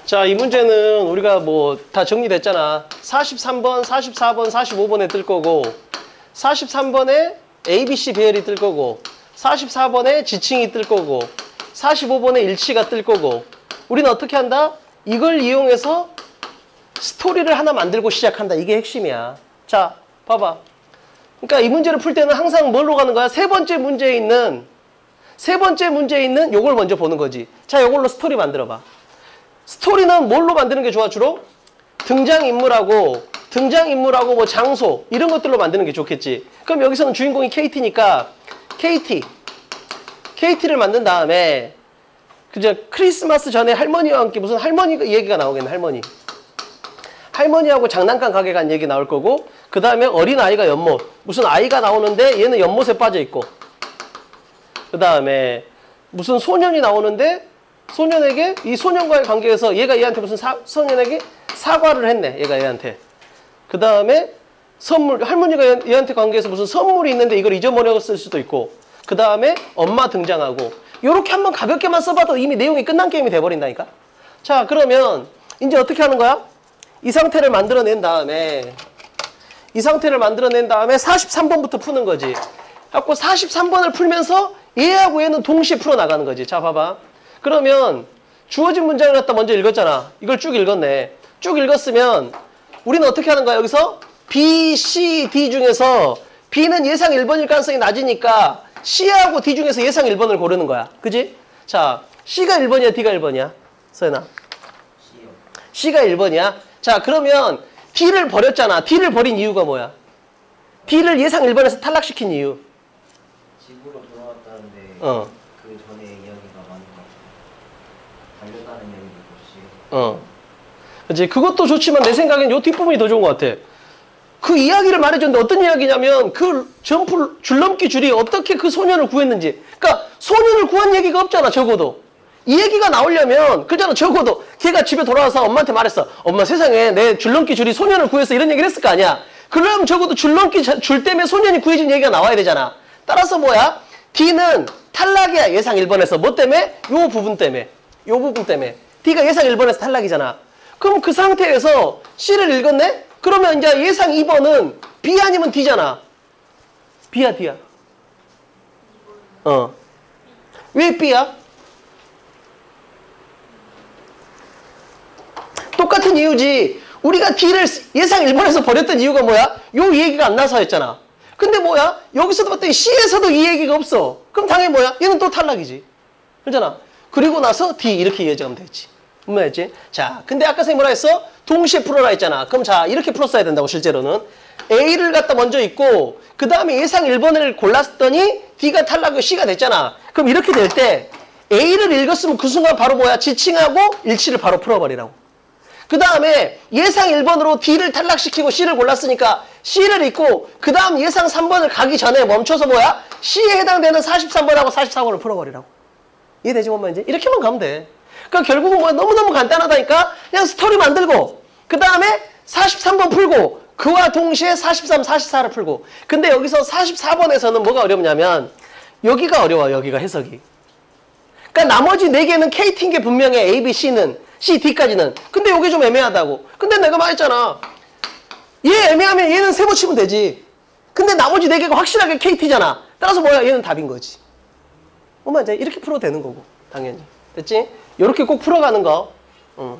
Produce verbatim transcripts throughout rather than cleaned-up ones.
자, 이 문제는 우리가 뭐 다 정리됐잖아. 사십삼 번, 사십사 번, 사십오 번에 뜰 거고, 사십삼 번에 A, B, C 배열이 뜰 거고, 사십사 번에 지층이 뜰 거고, 사십오 번에 일치가 뜰 거고. 우리는 어떻게 한다? 이걸 이용해서 스토리를 하나 만들고 시작한다. 이게 핵심이야. 자, 봐봐. 그러니까 이 문제를 풀 때는 항상 뭘로 가는 거야? 세 번째 문제에 있는 세 번째 문제에 있는 요걸 먼저 보는 거지. 자, 요걸로 스토리 만들어봐. 스토리는 뭘로 만드는 게 좋아? 주로 등장인물하고 등장인물하고 뭐 장소 이런 것들로 만드는 게 좋겠지. 그럼 여기서는 주인공이 케이티니까 케이티 케이티를 만든 다음에 그저 크리스마스 전에 할머니와 함께 무슨 할머니 얘기가 나오겠네. 할머니 할머니하고 장난감 가게 간 얘기 나올 거고, 그 다음에 어린아이가 연못, 무슨 아이가 나오는데 얘는 연못에 빠져 있고, 그 다음에 무슨 소년이 나오는데 소년에게 이 소년과의 관계에서 얘가 얘한테 무슨 사, 소년에게 사과를 했네. 얘가 얘한테. 그 다음에 선물, 할머니가 얘한테 관계에서 무슨 선물이 있는데 이걸 잊어버렸을 수도 있고, 그 다음에 엄마 등장하고. 요렇게 한번 가볍게만 써봐도 이미 내용이 끝난 게임이 돼버린다니까. 자, 그러면 이제 어떻게 하는 거야? 이 상태를 만들어낸 다음에 이 상태를 만들어낸 다음에 사십삼 번부터 푸는 거지. 갖고 사십삼 번을 풀면서 얘하고 얘는 동시에 풀어나가는 거지. 자, 봐봐. 그러면 주어진 문장을 갖다 먼저 읽었잖아. 이걸 쭉 읽었네. 쭉 읽었으면 우리는 어떻게 하는 거야? 여기서 B, C, D 중에서 B는 예상 일 번일 가능성이 낮으니까 C하고 D 중에서 예상 일 번을 고르는 거야. 그지? 자, C가 일 번이야? D가 일 번이야? 서연아. C가 일 번이야? 자, 그러면 D를 버렸잖아. D를 버린 이유가 뭐야? D를 예상 일 번에서 탈락시킨 이유. 집으로 돌아왔다는데 어. 그 전에 이야기가 많은 것 같아요. 달려가는 얘기도 없이. 어. 그치? 그것도 좋지만 내 생각엔 요 뒷부분이 더 좋은 것 같아. 그 이야기를 말해줬는데 어떤 이야기냐면 그 점프 줄넘기 줄이 어떻게 그 소년을 구했는지. 그러니까 소년을 구한 얘기가 없잖아. 적어도. 이 얘기가 나오려면 그잖아. 적어도 걔가 집에 돌아와서 엄마한테 말했어. 엄마, 세상에 내 줄넘기 줄이 소년을 구해서 이런 얘기를 했을 거 아니야. 그럼 적어도 줄넘기 줄 때문에 소년이 구해진 얘기가 나와야 되잖아. 따라서 뭐야? D는 탈락이야. 예상 일 번에서. 뭐 때문에? 요 부분 때문에. 요 부분 때문에. D가 예상 일 번에서 탈락이잖아. 그럼 그 상태에서 C를 읽었네? 그러면 이제 예상 이 번은 B 아니면 D잖아. B야, D야? 어. 왜 B야? 똑같은 이유지. 우리가 D를 예상 일 번에서 버렸던 이유가 뭐야? 요 얘기가 안 나서 했잖아. 근데 뭐야? 여기서도 봤더니 C에서도 이 얘기가 없어. 그럼 당연히 뭐야? 얘는 또 탈락이지. 그렇잖아. 그리고 나서 D 이렇게 이어지면 되지. 뭔 말이지? 자, 근데 아까 선생님 뭐라 했어? 동시에 풀어라 했잖아. 그럼 자, 이렇게 풀었어야 된다고 실제로는. A를 갖다 먼저 읽고 그 다음에 예상 일 번을 골랐더니 D가 탈락이고 C가 됐잖아. 그럼 이렇게 될 때 A를 읽었으면 그 순간 바로 뭐야? 지칭하고 일치를 바로 풀어버리라고. 그 다음에 예상 일 번으로 D를 탈락시키고 C를 골랐으니까 C를 읽고 그 다음 예상 삼 번을 가기 전에 멈춰서 뭐야? C에 해당되는 사십삼 번하고 사십사 번을 풀어버리라고. 이해되지? 뭔 말인지? 이렇게만 가면 돼. 그러니까 결국은 뭐야? 너무너무 간단하다니까? 그냥 스토리 만들고 그 다음에 사십삼 번 풀고 그와 동시에 사십삼, 사십사를 풀고. 근데 여기서 사십사 번에서는 뭐가 어렵냐면 여기가 어려워. 여기가 해석이. 그러니까 나머지 네 개는 K티인 게 분명해. A, B, C는. C, D까지는. 근데 이게 좀 애매하다고. 근데 내가 말했잖아. 얘 애매하면 얘는 세모 치면 되지. 근데 나머지 네 개가 확실하게 K티잖아. 따라서 뭐야? 얘는 답인 거지. 엄마 이제 이렇게 풀어도 되는 거고. 당연히. 됐지? 이렇게 꼭 풀어가는 거. 응.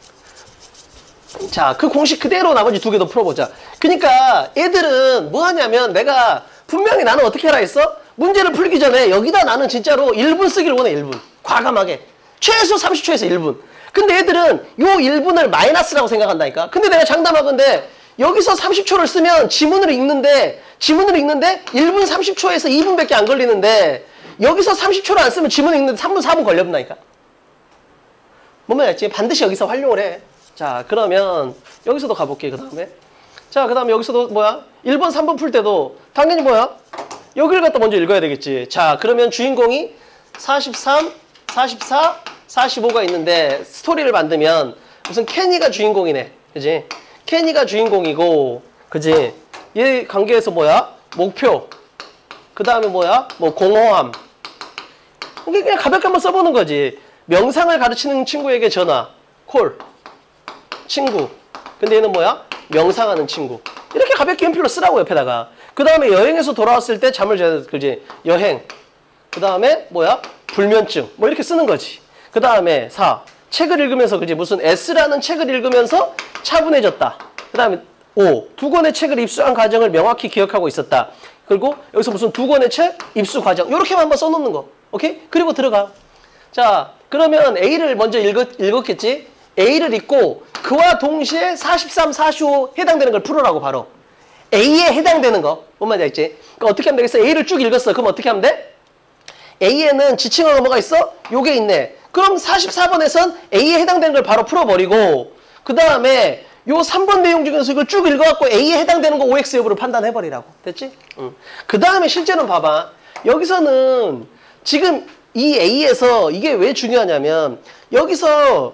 자, 그 공식 그대로 나머지 두 개도 풀어보자. 그러니까 애들은 뭐 하냐면 내가 분명히 나는 어떻게 하라 했어? 문제를 풀기 전에 여기다 나는 진짜로 일 분 쓰기를 원해. 일 분. 과감하게. 최소 삼십 초에서 일 분. 근데 애들은 요 일 분을 마이너스라고 생각한다니까. 근데 내가 장담하건데 여기서 삼십 초를 쓰면 지문을 읽는데 지문을 읽는데 일 분 삼십 초에서 이 분밖에 안 걸리는데 여기서 삼십 초를 안 쓰면 지문을 읽는데 삼 분, 사 분 걸려본다니까. 뭔 말이지? 반드시 여기서 활용을 해. 자, 그러면 여기서도 가볼게. 그 다음에 자, 그 다음에 여기서도 뭐야? 일 번, 삼 번 풀 때도 당연히 뭐야? 여기를 갖다 먼저 읽어야 되겠지. 자, 그러면 주인공이 사십삼, 사십사, 사십오가 있는데 스토리를 만들면 무슨 케니가 주인공이네. 그지? 케니가 주인공이고, 그지? 얘 관계에서 뭐야? 목표. 그 다음에 뭐야? 뭐 공허함. 이게 그냥 가볍게 한번 써보는 거지. 명상을 가르치는 친구에게 전화. 콜. 친구. 근데 얘는 뭐야? 명상하는 친구. 이렇게 가볍게 연필로 쓰라고 옆에다가. 그 다음에 여행에서 돌아왔을 때 잠을 자야 그지? 여행. 그 다음에 뭐야? 불면증. 뭐 이렇게 쓰는 거지. 그 다음에 사. 책을 읽으면서 그지? 무슨 S라는 책을 읽으면서 차분해졌다. 그 다음에 오. 두 권의 책을 입수한 과정을 명확히 기억하고 있었다. 그리고 여기서 무슨 두 권의 책 입수 과정. 요렇게만 한번 써놓는 거. 오케이? 그리고 들어가. 자, 그러면 A를 먼저 읽었, 읽었겠지? A를 읽고 그와 동시에 사십삼, 사십오 해당되는 걸 풀어라고 바로. A에 해당되는 거. 뭔 말인지 알지? 그러니까 어떻게 하면 되겠어? A를 쭉 읽었어. 그럼 어떻게 하면 돼? A에는 지칭어가 뭐가 있어? 요게 있네. 그럼 사십사 번에선 A에 해당되는 걸 바로 풀어버리고 그 다음에 요 삼 번 내용 중에서 이걸 쭉 읽어갖고 A에 해당되는 거 오엑스 여부를 판단해버리라고. 됐지? 응. 그 다음에 실제로는 봐봐. 여기서는 지금 이 A에서 이게 왜 중요하냐면 여기서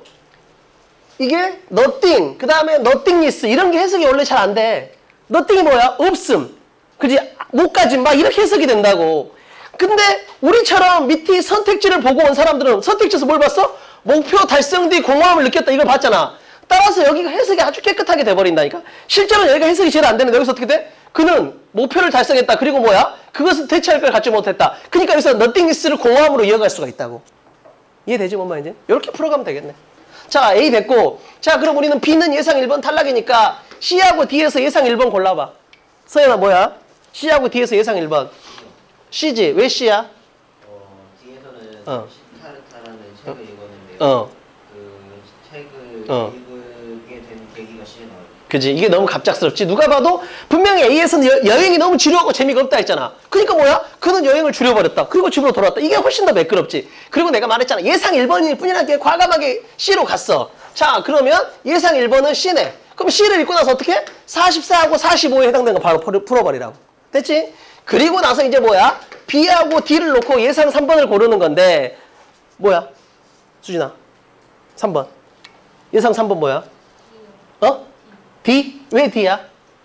이게 nothing, 그 다음에 nothingness 이런 게 해석이 원래 잘 안 돼. nothing이 뭐야? 없음. 그지? 못 가짐 막 이렇게 해석이 된다고. 근데 우리처럼 밑에 선택지를 보고 온 사람들은 선택지에서 뭘 봤어? 목표 달성 뒤 공허함을 느꼈다 이걸 봤잖아. 따라서 여기가 해석이 아주 깨끗하게 돼버린다니까. 실제로는 여기가 해석이 제일 안 되는데 여기서 어떻게 돼? 그는 목표를 달성했다. 그리고 뭐야? 그것을 대체할 걸 갖지 못했다. 그러니까 여기서 nothingness를 공허함으로 이어갈 수가 있다고. 이해되지 뭔 말인지? 이렇게 풀어가면 되겠네. 자, A 됐고. 자, 그럼 우리는 B는 예상 일 번 탈락이니까 C하고 D에서 예상 일 번 골라봐. 서연아 뭐야? C하고 D에서 예상 일 번. C지. 왜 C야? 어, 뒤에서는 어. 시타르타라는 책을 읽었는데요. 어. 그 책을 어. 읽게 된 계기가 시에 나와요. 그지? 이게 너무 갑작스럽지. 누가 봐도 분명히 A에서는 여, 여행이 너무 지루하고 재미가 없다 했잖아. 그러니까 뭐야? 그는 여행을 줄여버렸다. 그리고 집으로 돌아왔다. 이게 훨씬 더 매끄럽지. 그리고 내가 말했잖아. 예상 일 번일 뿐이라는 과감하게 C로 갔어. 자, 그러면 예상 일 번은 C네. 그럼 C를 읽고 나서 어떻게? 사십사하고 사십오에 해당되는 거 바로 풀어버리라고. 됐지? 그리고 나서 이제 뭐야? B하고 D를 놓고 예상 삼 번을 고르는 건데 뭐야? 수진아. 삼 번. 예상 삼 번 뭐야? 어? D? 왜 D야?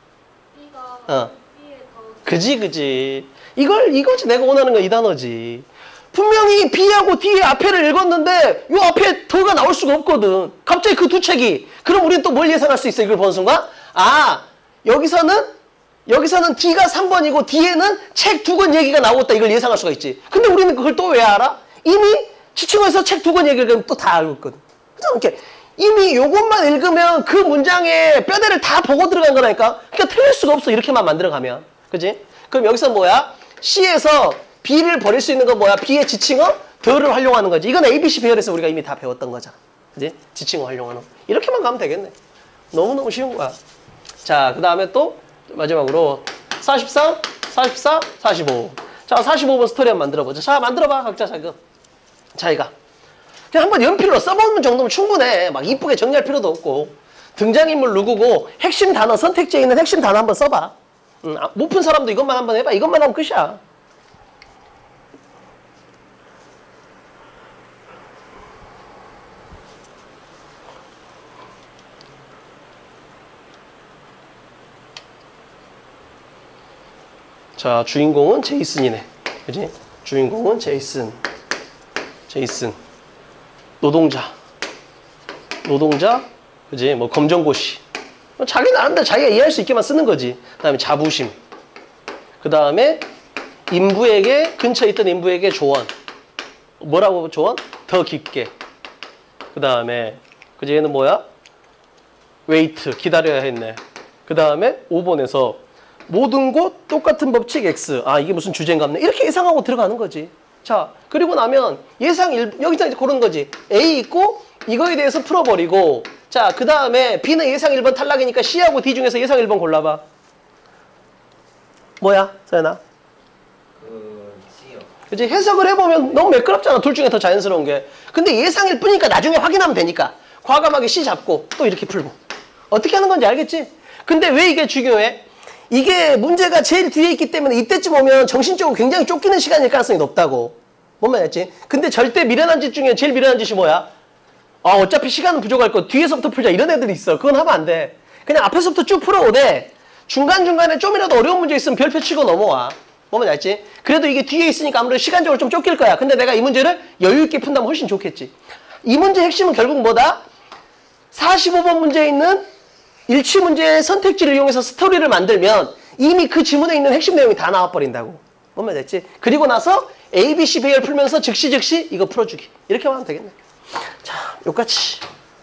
B가 어. B에 더 그지 그지. 이걸 이거지 내가 원하는 건 이 단어지. 분명히 B하고 D의 앞에를 읽었는데 요 앞에 더가 나올 수가 없거든. 갑자기 그 두 책이. 그럼 우리는 또 뭘 예상할 수 있어? 이걸 보는 순간? 아, 여기서는 여기서는 D가 삼 번이고 D에는 책 두 권 얘기가 나오겠다. 이걸 예상할 수가 있지. 근데 우리는 그걸 또 왜 알아? 이미 지층에서 책 두 권 얘기를 또 다 알고 있거든. 그죠? 이렇게 이미 요것만 읽으면 그 문장의 뼈대를 다 보고 들어간 거라니까. 그러니까 틀릴 수가 없어. 이렇게만 만들어가면. 그지? 그럼 여기서 뭐야? C에서 B를 버릴 수 있는 건 뭐야? B의 지칭어? 더를 활용하는 거지. 이건 A, B, C 배열에서 우리가 이미 다 배웠던 거잖아. 그지? 지칭어 활용하는. 이렇게만 가면 되겠네. 너무너무 쉬운 거야. 자, 그 다음에 또 마지막으로 사십삼, 사십사, 사십오. 자, 사십오 번 스토리 한번 만들어보자. 자, 만들어봐. 각자 자금. 자기가. 그냥 한번 연필로 써보는 정도면 충분해. 막 이쁘게 정리할 필요도 없고. 등장인물 누구고 핵심 단어, 선택지에 있는 핵심 단어 한번 써봐. 음, 아, 못 푼 사람도 이것만 한번 해봐. 이것만 하면 끝이야. 자, 주인공은 제이슨이네. 그지? 주인공은 제이슨. 제이슨. 노동자. 노동자. 그지? 뭐, 검정고시. 자기 나름대로 자기가 이해할 수 있게만 쓰는 거지. 그 다음에 자부심. 그 다음에 인부에게, 근처에 있던 인부에게 조언. 뭐라고 조언? 더 깊게. 그 다음에, 그지? 얘는 뭐야? 웨이트. 기다려야 했네. 그 다음에 오 번에서 모든 곳 똑같은 법칙 X. 아, 이게 무슨 주제인가? 이렇게 예상하고 들어가는 거지. 자, 그리고 나면 예상 일, 여기서 이제 고른 거지. A 있고 이거에 대해서 풀어버리고. 자, 그 다음에 B는 예상 일 번 탈락이니까 C하고 D 중에서 예상 일 번 골라봐. 뭐야, 서연아? 그 C요. 그치? 해석을 해보면 너무 매끄럽잖아. 둘 중에 더 자연스러운 게. 근데 예상일 뿐이니까 나중에 확인하면 되니까. 과감하게 C 잡고 또 이렇게 풀고. 어떻게 하는 건지 알겠지? 근데 왜 이게 중요해? 이게 문제가 제일 뒤에 있기 때문에 이때쯤 오면 정신적으로 굉장히 쫓기는 시간일 가능성이 높다고. 뭔 말이지? 근데 절대 미련한 짓 중에 제일 미련한 짓이 뭐야? 아, 어차피 시간은 부족할 거 뒤에서부터 풀자 이런 애들이 있어. 그건 하면 안 돼. 그냥 앞에서부터 쭉 풀어오되 중간중간에 좀이라도 어려운 문제 있으면 별표 치고 넘어와. 뭔 말인지 알지? 그래도 이게 뒤에 있으니까 아무래도 시간적으로 좀 쫓길 거야. 근데 내가 이 문제를 여유 있게 푼다면 훨씬 좋겠지. 이 문제의 핵심은 결국 뭐다? 사십오 번 문제에 있는 일치 문제의 선택지를 이용해서 스토리를 만들면 이미 그 지문에 있는 핵심 내용이 다 나와버린다고. 뭔 말 됐지? 그리고 나서 A, B, C 배열 풀면서 즉시 즉시 이거 풀어주기. 이렇게 하면 되겠네. 자, 요같이.